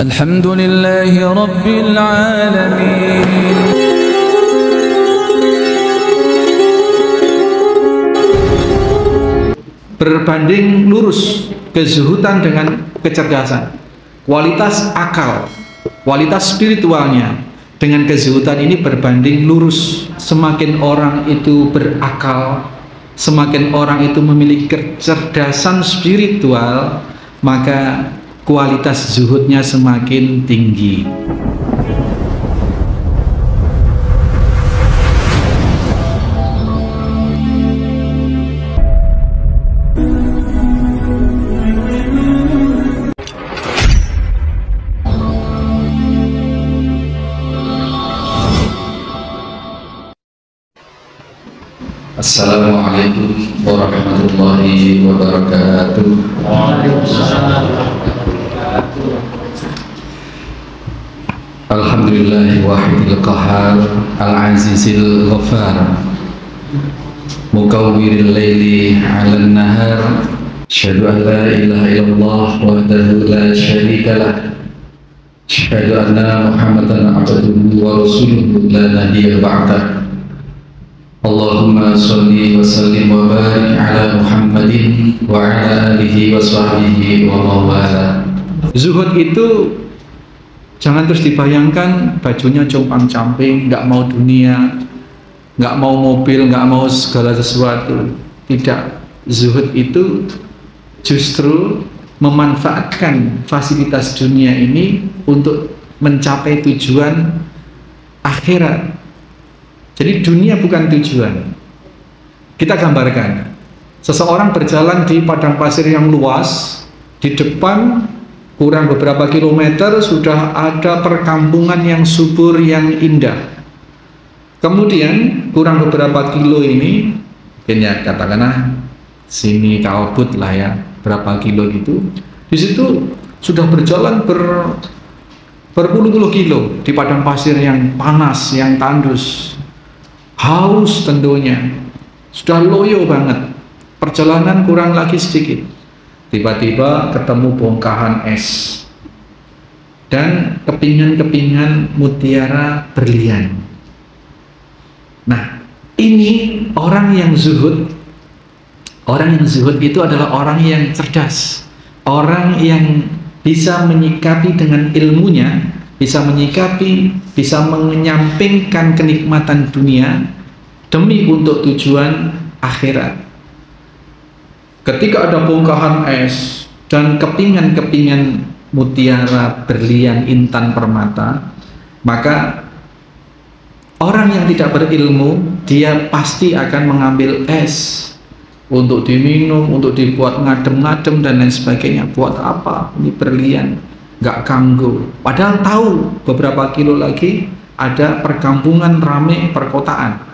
Alhamdulillahi Rabbil Alamin. Berbanding lurus kezuhudan dengan kecerdasan, kualitas akal, kualitas spiritualnya dengan kezuhudan ini berbanding lurus. Semakin orang itu berakal, semakin orang itu memiliki kecerdasan spiritual, maka kualitas zuhudnya semakin tinggi. Assalamualaikum warahmatullahi wabarakatuh. Alhamdulillahi wahidil qahar, al-azizil ghafar, mukawwiril laili 'alan nahar, asyhadu an la ilaha illallah wahdahu la syarikalah, asyhadu anna Muhammadan abduhu wa rasuluhu la nabiyya ba'dah. Allahumma sholli wa sallim wa barik ala Muhammadin wa ala alihi wa sahbihi wa mawala. Zuhud itu jangan terus dibayangkan bajunya compang-camping, nggak mau dunia, nggak mau mobil, nggak mau segala sesuatu. Tidak, zuhud itu justru memanfaatkan fasilitas dunia ini untuk mencapai tujuan akhirat. Jadi dunia bukan tujuan. Kita gambarkan, seseorang berjalan di padang pasir yang luas, di depan kurang beberapa kilometer sudah ada perkampungan yang subur, yang indah. Kemudian kurang beberapa kilo ini, mungkin ya katakanlah sini kalbut lah ya, berapa kilo gitu. Di situ sudah berjalan berpuluh-puluh kilo di padang pasir yang panas, yang tandus. Haus tentunya, sudah loyo banget, perjalanan kurang lagi sedikit, tiba-tiba ketemu bongkahan es dan kepingan-kepingan mutiara berlian. Nah, ini orang yang zuhud. Orang yang zuhud itu adalah orang yang cerdas, orang yang bisa menyikapi dengan ilmunya, bisa menyikapi, bisa menyampingkan kenikmatan dunia demi untuk tujuan akhirat. Ketika ada bongkahan es dan kepingan-kepingan mutiara berlian intan permata, maka orang yang tidak berilmu, dia pasti akan mengambil es untuk diminum, untuk dibuat ngadem-ngadem dan lain sebagainya. Buat apa? Ini berlian, nggak kanggo. Padahal tahu beberapa kilo lagi ada perkampungan rame perkotaan.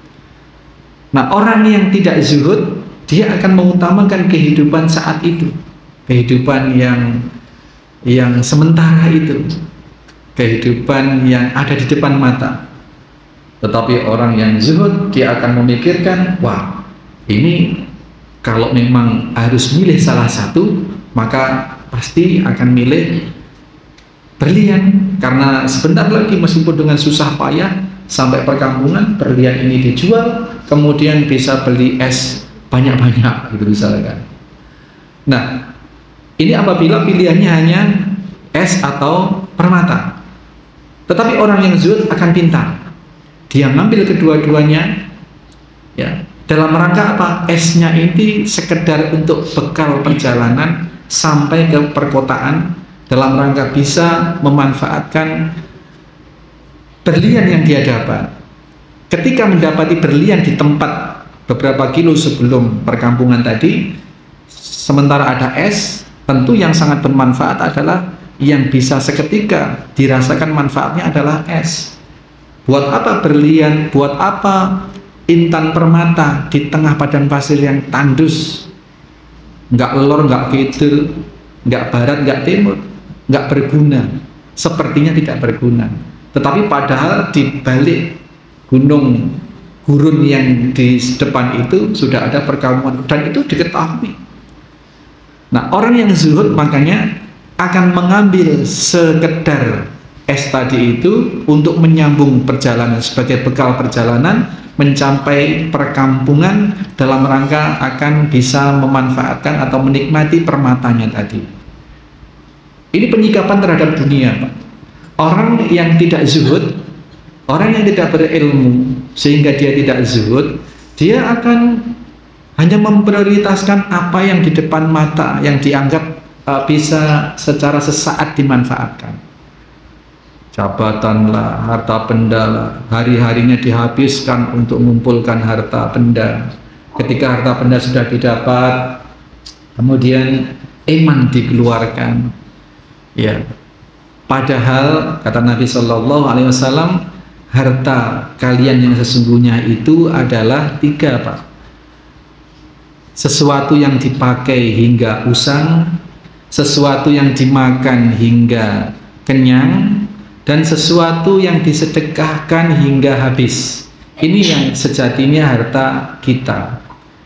Nah, orang yang tidak zuhud, dia akan mengutamakan kehidupan saat itu, kehidupan yang sementara itu, kehidupan yang ada di depan mata. Tetapi orang yang zuhud, dia akan memikirkan, wah, ini kalau memang harus milih salah satu, maka pasti akan milih berlian, karena sebentar lagi meskipun dengan susah payah sampai perkampungan, berlian ini dijual, kemudian bisa beli es banyak-banyak gitu misalkan. Nah, ini apabila pilihannya hanya es atau permata. Tetapi orang yang zuhud akan pintar, dia ngambil kedua-duanya ya, dalam rangka apa? Esnya ini sekedar untuk bekal perjalanan sampai ke perkotaan, dalam rangka bisa memanfaatkan berlian yang dia dapat. Ketika mendapati berlian di tempat beberapa kilo sebelum perkampungan tadi, sementara ada es, tentu yang sangat bermanfaat adalah yang bisa seketika dirasakan manfaatnya adalah es. Buat apa berlian, buat apa intan permata di tengah padang pasir yang tandus, nggak lor, nggak kidul, nggak barat, nggak timur, nggak berguna, sepertinya tidak berguna. Tetapi padahal di balik gunung gurun yang di depan itu sudah ada perkampungan dan itu diketahui. Nah, orang yang zuhud makanya akan mengambil sekedar es tadi itu untuk menyambung perjalanan sebagai bekal perjalanan mencapai perkampungan dalam rangka akan bisa memanfaatkan atau menikmati permatanya tadi. Ini penyikapan terhadap dunia, Pak. Orang yang tidak zuhud, orang yang tidak berilmu sehingga dia tidak zuhud, dia akan hanya memprioritaskan apa yang di depan mata yang dianggap bisa secara sesaat dimanfaatkan. Jabatan lah, harta benda lah, hari-harinya dihabiskan untuk mengumpulkan harta benda. Ketika harta benda sudah didapat, kemudian iman dikeluarkan. Ya, padahal kata Nabi Shallallahu Alaihi Wasallam, harta kalian yang sesungguhnya itu adalah 3, Pak. Sesuatu yang dipakai hingga usang, sesuatu yang dimakan hingga kenyang, dan sesuatu yang disedekahkan hingga habis. Ini yang sejatinya harta kita.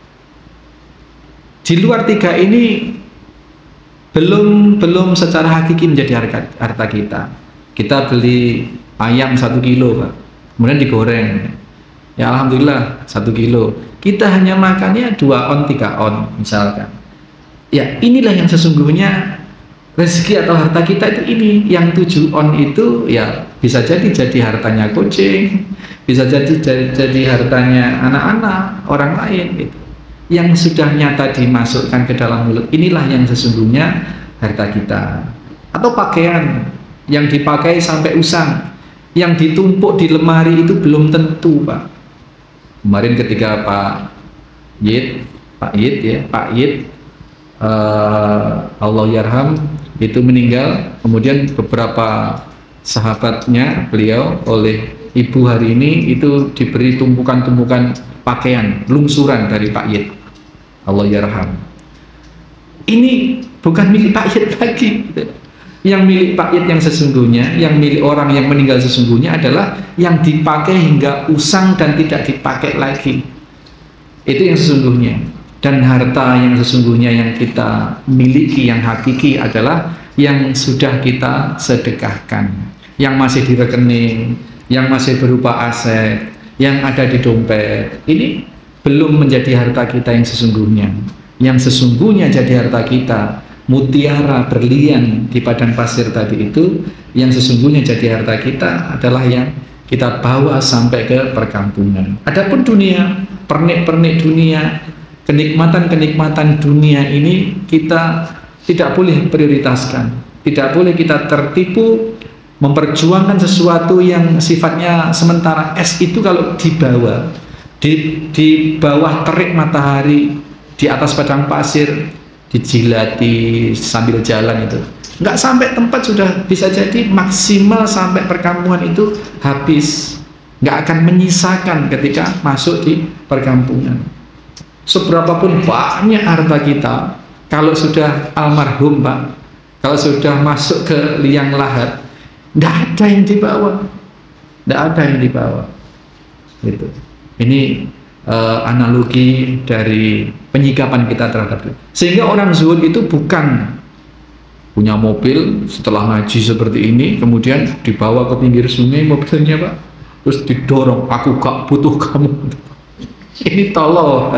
Di luar 3 ini belum secara hakiki menjadi harta kita. Kita beli ayam 1 kilo, Pak, kemudian digoreng. Ya alhamdulillah 1 kilo. Kita hanya makannya 2 on 3 on misalkan. Ya inilah yang sesungguhnya rezeki atau harta kita itu ini. Yang 7 on itu ya bisa jadi hartanya kucing, bisa jadi hartanya anak-anak orang lain gitu. Yang sudah nyata dimasukkan ke dalam mulut, inilah yang sesungguhnya harta kita. Atau pakaian yang dipakai sampai usang, yang ditumpuk di lemari itu belum tentu, Pak. Kemarin ketika Pak Yid Allah yarham itu meninggal, kemudian beberapa sahabatnya beliau oleh ibu hari ini itu diberi tumpukan-tumpukan pakaian lungsuran dari Pak Yid Allah yarham. Ini bukan milik Pak Yid lagi. Yang milik Pak Yid yang sesungguhnya, yang milik orang yang meninggal sesungguhnya adalah yang dipakai hingga usang dan tidak dipakai lagi. Itu yang sesungguhnya. Dan harta yang sesungguhnya yang kita miliki, yang hakiki adalah yang sudah kita sedekahkan, yang masih di rekening, yang masih berupa aset, yang ada di dompet. Ini belum menjadi harta kita yang sesungguhnya. Yang sesungguhnya jadi harta kita, mutiara, berlian di padang pasir tadi itu, yang sesungguhnya jadi harta kita adalah yang kita bawa sampai ke perkampungan. Adapun dunia, pernik-pernik dunia, kenikmatan-kenikmatan dunia ini kita tidak boleh prioritaskan, tidak boleh kita tertipu memperjuangkan sesuatu yang sifatnya sementara. Es itu kalau dibawa di bawah terik matahari, di atas padang pasir, dijilati sambil jalan itu nggak sampai tempat sudah bisa jadi maksimal sampai perkampungan itu habis, nggak akan menyisakan ketika masuk di perkampungan. Seberapapun banyak harta kita, kalau sudah almarhum, Pak, kalau sudah masuk ke liang lahat, nggak ada yang dibawa, nggak ada yang dibawa gitu. Ini analogi dari penyikapan kita terhadap itu. Sehingga orang zuhud itu bukan punya mobil setelah ngaji seperti ini kemudian dibawa ke pinggir sungai mobilnya, Pak, terus didorong, aku gak butuh kamu. Ini tolol,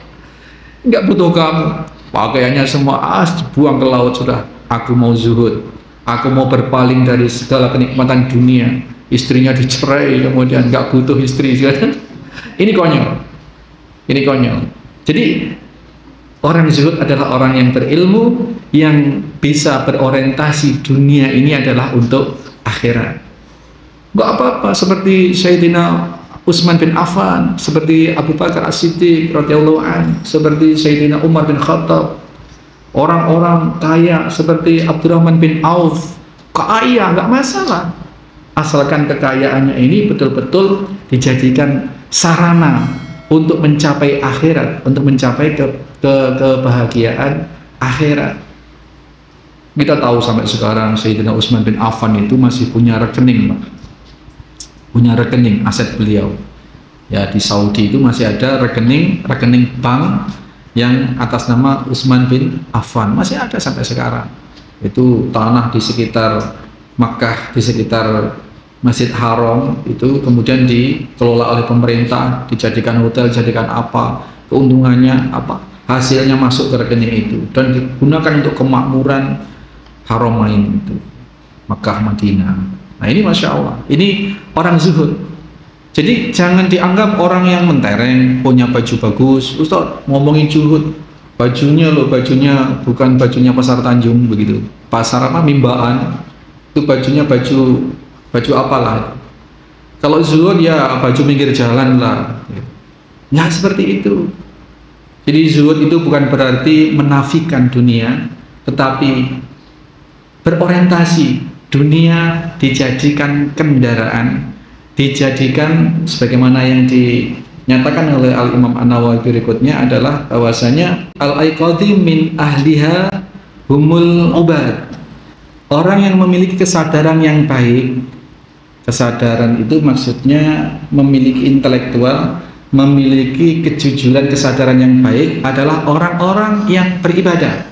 nggak butuh kamu, pakaiannya semua dibuang ke laut, sudah aku mau zuhud, aku mau berpaling dari segala kenikmatan dunia, istrinya dicerai kemudian nggak butuh istri. Ini konyol, ini konyol. Jadi orang zuhud adalah orang yang berilmu, yang bisa berorientasi dunia ini adalah untuk akhirat. Nggak apa-apa seperti Sayyidina Utsman bin Affan, seperti Abu Bakar As-Siddiq radhiyallahu anhu, seperti Sayyidina Umar bin Khattab, orang-orang kaya seperti Abdurrahman bin Auf, kaya nggak masalah, asalkan kekayaannya ini betul-betul dijadikan sarana untuk mencapai akhirat, untuk mencapai kebahagiaan akhirat. Kita tahu sampai sekarang Sayyidina Utsman bin Affan itu masih punya rekening, Pak. Punya rekening aset beliau. Ya, di Saudi itu masih ada rekening bank yang atas nama Utsman bin Affan, masih ada sampai sekarang. Itu tanah di sekitar Makkah, di sekitar Masjid Haram itu kemudian dikelola oleh pemerintah, dijadikan hotel, dijadikan apa, keuntungannya apa, hasilnya masuk ke rekening itu dan digunakan untuk kemakmuran Haramain itu, Makkah Madinah. Nah ini Masya Allah, ini orang zuhud. Jadi jangan dianggap orang yang mentereng, punya baju bagus. Ustaz ngomongin zuhud, bajunya loh, bajunya bukan bajunya Pasar Tanjung begitu, pasar apa, Mimbaan, itu bajunya baju apalah. Kalau zuhud ya baju pinggir jalan lah. Nggak seperti itu. Jadi zuhud itu bukan berarti menafikan dunia, tetapi berorientasi dunia dijadikan kendaraan, dijadikan sebagaimana yang dinyatakan oleh Al-Imam An-Nawawi berikutnya adalah bahwasanya al-aiqadhi min ahliha humul ubad. Orang yang memiliki kesadaran yang baik, kesadaran itu maksudnya memiliki intelektual, memiliki kejujuran, kesadaran yang baik adalah orang-orang yang beribadah.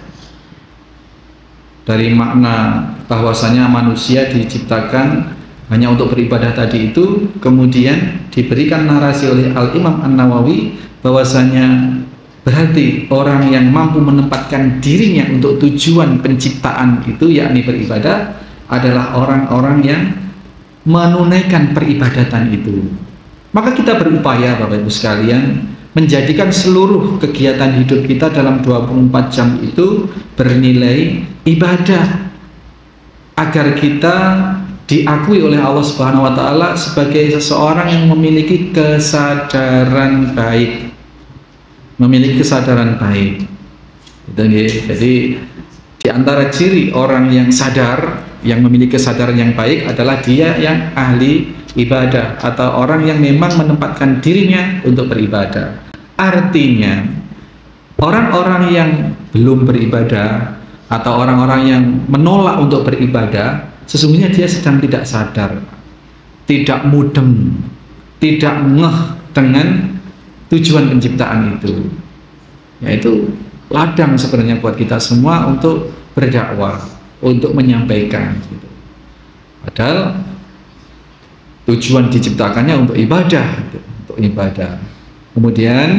Dari makna bahwasanya manusia diciptakan hanya untuk beribadah tadi itu, kemudian diberikan narasi oleh Al-Imam An-Nawawi bahwasanya berarti orang yang mampu menempatkan dirinya untuk tujuan penciptaan itu, yakni beribadah, adalah orang-orang yang menunaikan peribadatan itu. Maka kita berupaya Bapak Ibu sekalian menjadikan seluruh kegiatan hidup kita dalam 24 jam itu bernilai ibadah, agar kita diakui oleh Allah Subhanahu wa taala sebagai seseorang yang memiliki kesadaran baik. Memiliki kesadaran baik. Jadi di antara ciri orang yang sadar, yang memiliki kesadaran yang baik adalah dia yang ahli ibadah atau orang yang memang menempatkan dirinya untuk beribadah. Artinya orang-orang yang belum beribadah atau orang-orang yang menolak untuk beribadah, sesungguhnya dia sedang tidak sadar, tidak mudeng, tidak ngeh dengan tujuan penciptaan itu. Yaitu ladang sebenarnya buat kita semua untuk berdakwah, untuk menyampaikan gitu. Padahal tujuan diciptakannya untuk ibadah gitu, untuk ibadah. Kemudian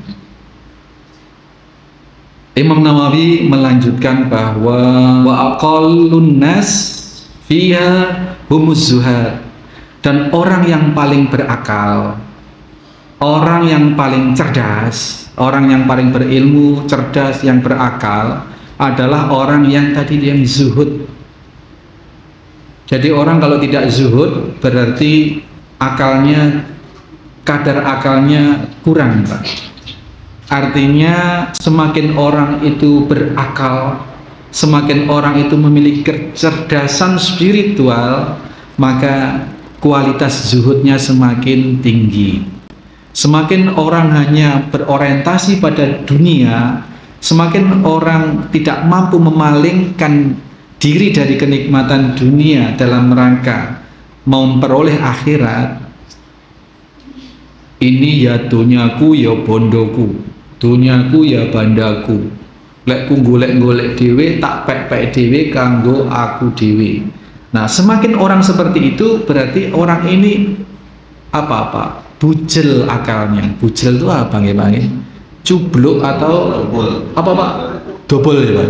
Imam Nawawi melanjutkan bahwa wa aqallun nas fiha humuz zuhad, dan orang yang paling berakal, orang yang paling cerdas, orang yang paling berilmu, cerdas, yang berakal adalah orang yang tadi yang zuhud. Jadi orang kalau tidak zuhud berarti akalnya, kadar akalnya kurang, Pak. Artinya semakin orang itu berakal, semakin orang itu memiliki kecerdasan spiritual, maka kualitas zuhudnya semakin tinggi. Semakin orang hanya berorientasi pada dunia, semakin orang tidak mampu memalingkan diri dari kenikmatan dunia dalam rangka memperoleh akhirat. Ini ya dunyaku ya bondoku, dunyaku ya bandaku, lek ku golek-golek dhewe tak pek-pek dhewe kanggo aku dhewe. Nah, semakin orang seperti itu berarti orang ini apa-apa bujel akalnya. Bujel itu apa nggih, cubluk atau apa Pak? Dobol ya Pak?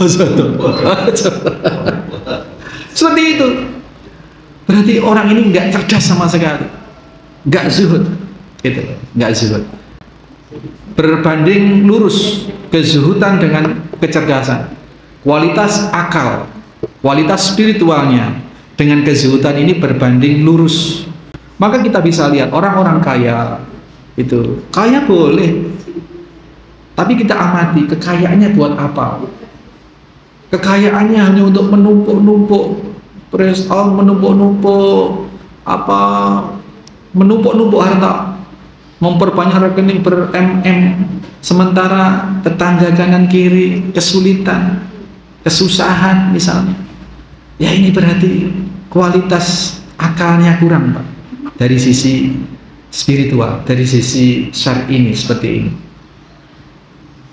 Seperti itu. Berarti orang ini nggak cerdas sama sekali, nggak zuhud, gitu, nggak zuhud. Berbanding lurus kezuhudan dengan kecerdasan, kualitas akal, kualitas spiritualnya dengan kezuhudan ini berbanding lurus. Maka kita bisa lihat orang-orang kaya itu, kaya boleh, tapi kita amati kekayaannya buat apa? Kekayaannya hanya untuk menumpuk-numpuk presal, menumpuk-numpuk apa? Menumpuk-numpuk harta, memperbanyak rekening ber-MM, sementara tetangga kanan kiri kesulitan, kesusahan misalnya. Ya ini berarti kualitas akalnya kurang, Pak. Dari sisi spiritual, dari sisi syar'i ini seperti ini.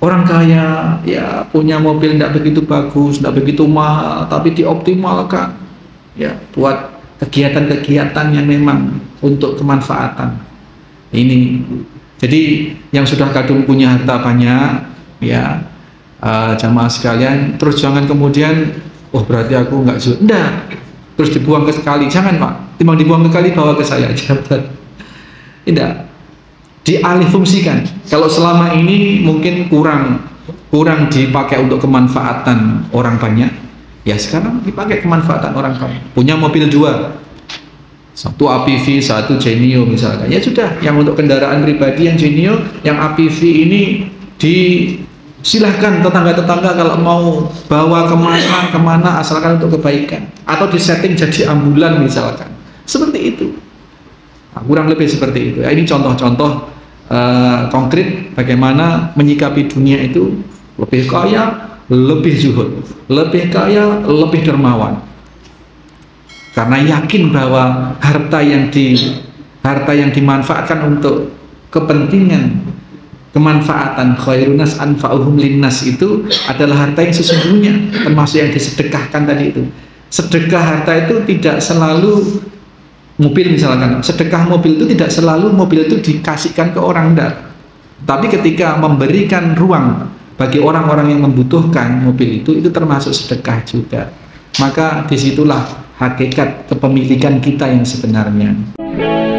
Orang kaya ya punya mobil tidak begitu bagus, tidak begitu mahal, tapi dioptimalkan ya buat kegiatan-kegiatan yang memang untuk kemanfaatan. Ini jadi yang sudah kadung punya harta banyak ya, jamaah sekalian, terus jangan kemudian oh berarti aku nggak zuhud, enggak, terus dibuang ke kali, jangan Pak, timbang dibuang ke kali bawa ke saya aja. Tidak, dialih fungsikan. Kalau selama ini mungkin kurang dipakai untuk kemanfaatan orang banyak, ya sekarang dipakai kemanfaatan orang banyak. Punya mobil 2, satu APV, satu Genio misalkan, ya sudah, yang untuk kendaraan pribadi yang Genio, yang APV ini disilahkan tetangga-tetangga kalau mau bawa kemana asalkan untuk kebaikan, atau disetting jadi ambulan misalkan, seperti itu. Nah, kurang lebih seperti itu. Ini contoh-contoh konkret bagaimana menyikapi dunia itu, lebih kaya, lebih zuhud, lebih kaya, lebih dermawan. Karena yakin bahwa harta yang dimanfaatkan untuk kepentingan kemanfaatan khairunas anfa'uhum linnas itu adalah harta yang sesungguhnya, termasuk yang disedekahkan tadi itu. Sedekah harta itu tidak selalu mobil misalkan, sedekah mobil itu tidak selalu mobil itu dikasihkan ke orang, enggak. Tapi ketika memberikan ruang bagi orang-orang yang membutuhkan mobil itu termasuk sedekah juga. Maka disitulah hakikat kepemilikan kita yang sebenarnya.